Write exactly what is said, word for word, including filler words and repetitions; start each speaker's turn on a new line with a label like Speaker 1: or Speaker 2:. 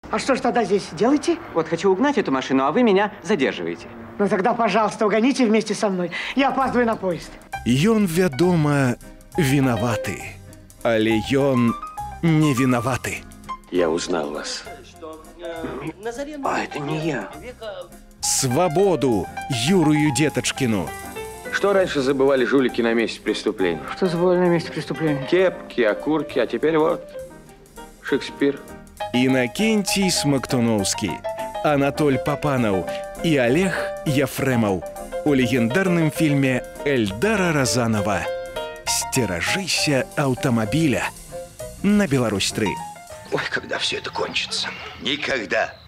Speaker 1: А что ж тогда здесь делаете?
Speaker 2: Вот хочу угнать эту машину, а вы меня задерживаете.
Speaker 1: Ну тогда, пожалуйста, угоните вместе со мной. Я опаздываю на поезд.
Speaker 3: Ён, вядома, виноваты. Але ён не виноваты.
Speaker 4: Я узнал вас. А это не я.
Speaker 3: Свободу Юрию Деточкину.
Speaker 4: Что раньше забывали жулики на месте преступления?
Speaker 1: Что забыли на месте преступления?
Speaker 4: Кепки, окурки, а теперь вот Шекспир.
Speaker 3: Иннокентий Смоктуновский, Анатоль Папанов и Олег Ефремов у легендарном фильме Эльдара Рязанова «Стережися автомобиля» на Беларусь три.
Speaker 5: Ой, когда все это кончится? Никогда.